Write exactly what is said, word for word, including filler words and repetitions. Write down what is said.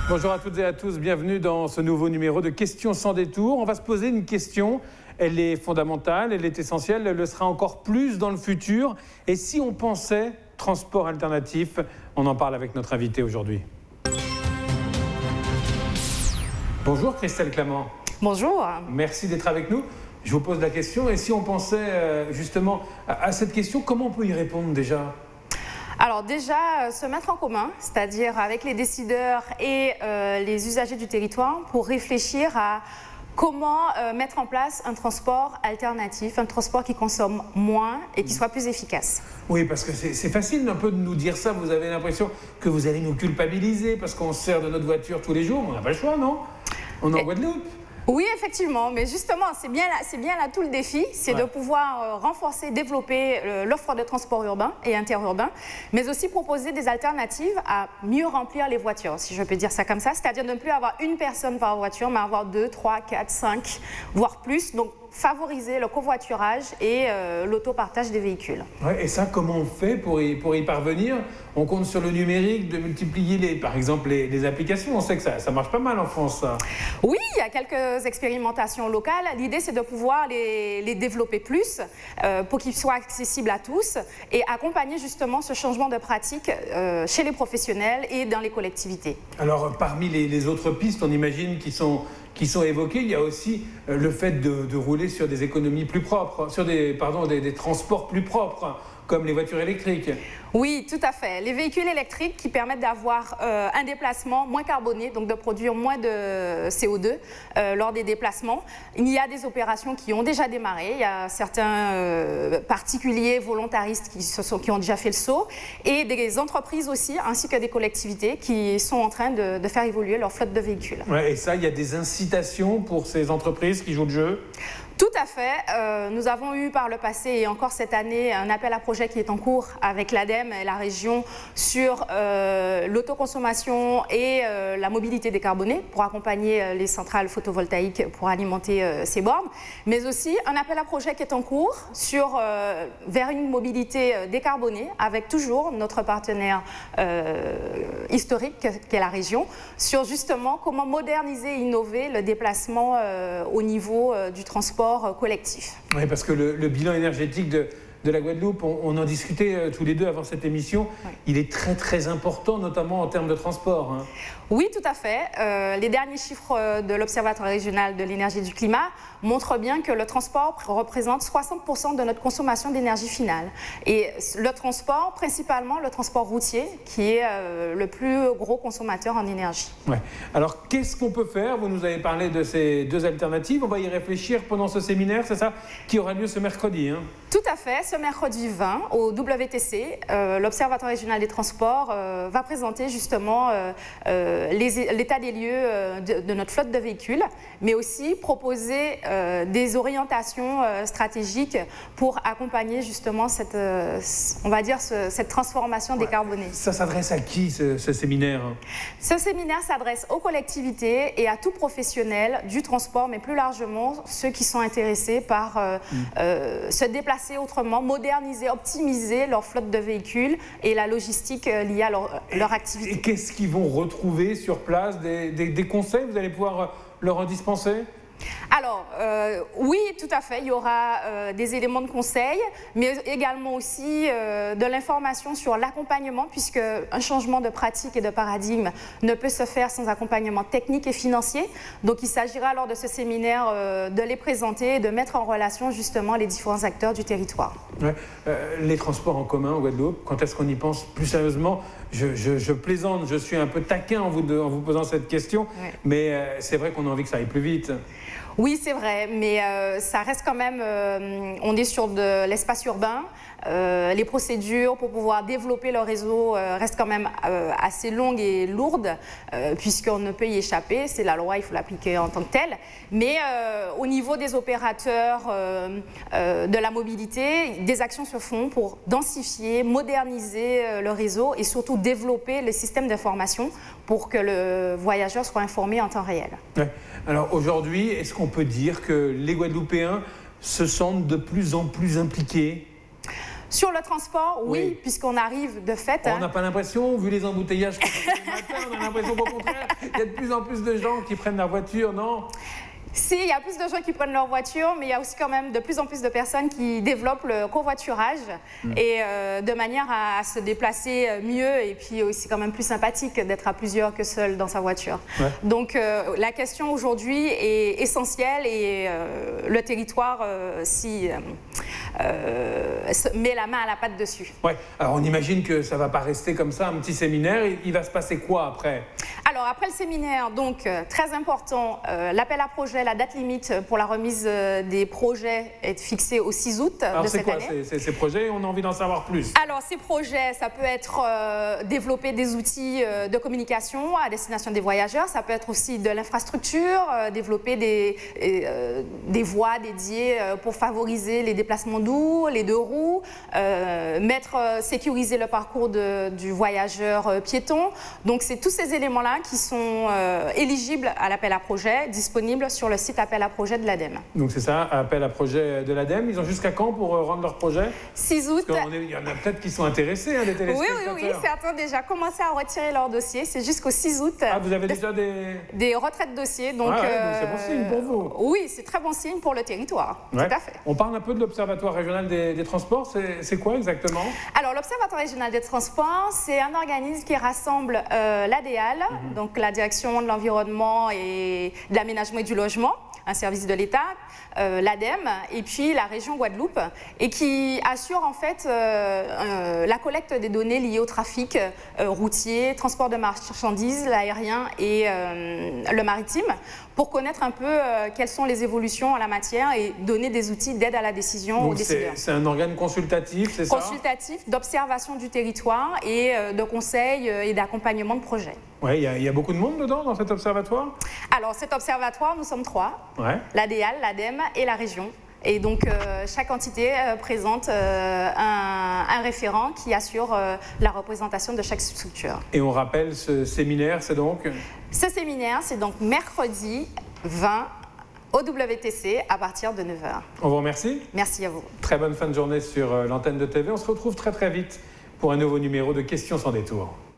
Bonjour à toutes et à tous, bienvenue dans ce nouveau numéro de Questions sans détour. On va se poser une question, elle est fondamentale, elle est essentielle, elle le sera encore plus dans le futur. Et si on pensait transport alternatif, on en parle avec notre invité aujourd'hui. Bonjour Christelle Clamant. Bonjour. Merci d'être avec nous. Je vous pose la question, et si on pensait justement à cette question, comment on peut y répondre déjà ? Alors déjà, se mettre en commun, c'est-à-dire avec les décideurs et euh, les usagers du territoire pour réfléchir à comment euh, mettre en place un transport alternatif, un transport qui consomme moins et qui soit plus efficace. Oui, parce que c'est facile un peu de nous dire ça. Vous avez l'impression que vous allez nous culpabiliser parce qu'on se sert de notre voiture tous les jours. On n'a pas le choix, non? On est en Guadeloupe. Oui, effectivement, mais justement, c'est bien là, c'est bien là tout le défi, c'est ouais. de pouvoir euh, renforcer, développer euh, l'offre de transport urbain et interurbain, mais aussi proposer des alternatives à mieux remplir les voitures, si je peux dire ça comme ça, c'est-à-dire de ne plus avoir une personne par voiture, mais avoir deux, trois, quatre, cinq, voire plus. Donc, favoriser le covoiturage et euh, l'autopartage des véhicules. Ouais, et ça, comment on fait pour y, pour y parvenir? On compte sur le numérique, de multiplier, les, par exemple, les, les applications. On sait que ça, ça marche pas mal en France, ça. Oui, il y a quelques expérimentations locales. L'idée, c'est de pouvoir les, les développer plus euh, pour qu'ils soient accessibles à tous et accompagner justement ce changement de pratique euh, chez les professionnels et dans les collectivités. Alors, parmi les, les autres pistes, on imagine qui sont... qui sont évoqués, il y a aussi le fait de, de rouler sur des économies plus propres, sur des, pardon, des, des transports plus propres, comme les voitures électriques. Oui, tout à fait. Les véhicules électriques qui permettent d'avoir euh, un déplacement moins carboné, donc de produire moins de C O deux euh, lors des déplacements. Il y a des opérations qui ont déjà démarré. Il y a certains euh, particuliers volontaristes qui, se sont, qui ont déjà fait le saut et des entreprises aussi, ainsi que des collectivités qui sont en train de, de faire évoluer leur flotte de véhicules. Ouais, et ça, il y a des incitations pour ces entreprises qui jouent le jeu ? Tout à fait. Euh, nous avons eu par le passé et encore cette année un appel à projet qui est en cours avec l'ADEME et la région sur euh, l'autoconsommation et euh, la mobilité décarbonée pour accompagner euh, les centrales photovoltaïques pour alimenter euh, ces bornes, mais aussi un appel à projet qui est en cours sur, euh, vers une mobilité euh, décarbonée avec toujours notre partenaire euh, historique qui est la région sur justement comment moderniser et innover le déplacement euh, au niveau euh, du transport collectif. Oui, parce que le, le bilan énergétique de, de la Guadeloupe, on, on en discutait euh, tous les deux avant cette émission, oui. Il est très très important, notamment en termes de transport. Hein. Oui, tout à fait. Euh, les derniers chiffres de l'Observatoire régional de l'énergie et du climat montrent bien que le transport représente soixante pour cent de notre consommation d'énergie finale. Et le transport, principalement le transport routier, qui est euh, le plus gros consommateur en énergie. Ouais. Alors, qu'est-ce qu'on peut faire? Vous nous avez parlé de ces deux alternatives. On va y réfléchir pendant ce séminaire, c'est ça, qui aura lieu ce mercredi, hein? Tout à fait. Ce mercredi vingt, au W T C, euh, l'Observatoire régional des transports euh, va présenter justement euh, euh, l'état des lieux euh, de, de notre flotte de véhicules, mais aussi proposer euh, des orientations euh, stratégiques pour accompagner justement cette, euh, on va dire, ce, cette transformation ouais. décarbonée. Ça s'adresse à qui, ce, ce séminaire? Ce séminaire s'adresse aux collectivités et à tout professionnel du transport, mais plus largement ceux qui sont intéressés par euh, mmh. euh, se déplacer autrement, moderniser, optimiser leur flotte de véhicules et la logistique euh, liée à leur, et, leur activité. Et qu'est-ce qu'ils vont retrouver sur place? Des, des, des conseils, vous allez pouvoir leur en dispenser? Alors, euh, oui, tout à fait, il y aura euh, des éléments de conseil, mais également aussi euh, de l'information sur l'accompagnement, puisque un changement de pratique et de paradigme ne peut se faire sans accompagnement technique et financier. Donc, il s'agira lors de ce séminaire euh, de les présenter et de mettre en relation justement les différents acteurs du territoire. Ouais. Euh, les transports en commun en Guadeloupe, quand est-ce qu'on y pense plus sérieusement? Je, je, je plaisante, je suis un peu taquin en vous, de, en vous posant cette question, ouais. mais euh, c'est vrai qu'on a envie que ça aille plus vite. Oui, c'est vrai, mais euh, ça reste quand même, euh, on est sur de l'espace urbain, euh, les procédures pour pouvoir développer le réseau euh, restent quand même euh, assez longues et lourdes, euh, puisqu'on ne peut y échapper, c'est la loi, il faut l'appliquer en tant que telle. Mais euh, au niveau des opérateurs euh, euh, de la mobilité, des actions se font pour densifier, moderniser euh, le réseau et surtout développer le système d'information pour que le voyageur soit informé en temps réel. Ouais. Alors aujourd'hui, est-ce qu'on peut dire que les Guadeloupéens se sentent de plus en plus impliqués? Sur le transport, oui, oui. puisqu'on arrive de fait... On n'a hein. pas l'impression, vu les embouteillages qu'on fait le matin, on a l'impression qu'au contraire, il y a de plus en plus de gens qui prennent leur voiture, non ? Si, il y a plus de gens qui prennent leur voiture, mais il y a aussi quand même de plus en plus de personnes qui développent le covoiturage mmh. et euh, de manière à, à se déplacer mieux et puis aussi quand même plus sympathique d'être à plusieurs que seul dans sa voiture. Ouais. Donc euh, la question aujourd'hui est essentielle et euh, le territoire euh, si, euh, met la main à la pâte dessus. Ouais. Alors on imagine que ça ne va pas rester comme ça, un petit séminaire. Il va se passer quoi après ? Alors après le séminaire, donc euh, très important, euh, l'appel à projet, la date limite pour la remise euh, des projets est fixée au six août Alors de cette quoi, année. Alors c'est quoi ces projets ? On a envie d'en savoir plus. Alors ces projets, ça peut être euh, développer des outils euh, de communication à destination des voyageurs, ça peut être aussi de l'infrastructure, euh, développer des, euh, des voies dédiées euh, pour favoriser les déplacements doux, les deux roues, euh, mettre, euh, sécuriser le parcours de, du voyageur euh, piéton. Donc c'est tous ces éléments-là qui sont euh, éligibles à l'appel à projet, disponibles sur le site appel à projet de l'ADEME. Donc c'est ça, appel à projet de l'ADEME. Ils ont jusqu'à quand pour euh, rendre leur projet ? six août. Parce qu'il y en a peut-être qui sont intéressés, hein, des téléspectateurs. Oui, oui, oui, certains ont déjà commencé à retirer leur dossier. C'est jusqu'au six août. Ah, vous avez déjà des... Des retraits de dossiers. Donc, ah ouais, euh, donc c'est bon signe pour vous. Oui, c'est très bon signe pour le territoire. Ouais. Tout à fait. On parle un peu de l'Observatoire régional des, des transports. C'est quoi exactement ? Alors, l'Observatoire régional des transports, c'est un organisme qui rassemble euh, l'A D A L, mm-hmm. donc la Direction de l'environnement et de l'aménagement et du logement, un service de l'État, euh, l'ADEME et puis la région Guadeloupe, et qui assure en fait euh, euh, la collecte des données liées au trafic euh, routier, transport de marchandises, l'aérien et euh, le maritime, pour connaître un peu euh, quelles sont les évolutions en la matière et donner des outils d'aide à la décision Donc aux décideurs. C'est un organe consultatif, c'est ça ? Consultatif, d'observation du territoire et euh, de conseil et d'accompagnement de projets. Oui, il y, y a beaucoup de monde dedans, dans cet observatoire ? Alors, cet observatoire, nous sommes trois. Ouais. L'A D A L, l'ADEME et la région. Et donc, euh, chaque entité euh, présente euh, un, un référent qui assure euh, la représentation de chaque structure. Et on rappelle, ce séminaire, c'est donc ? Ce séminaire, c'est donc mercredi vingt au W T C à partir de neuf heures. On vous remercie. Merci à vous. Très bonne fin de journée sur l'antenne de T V. On se retrouve très très vite pour un nouveau numéro de Questions sans détour.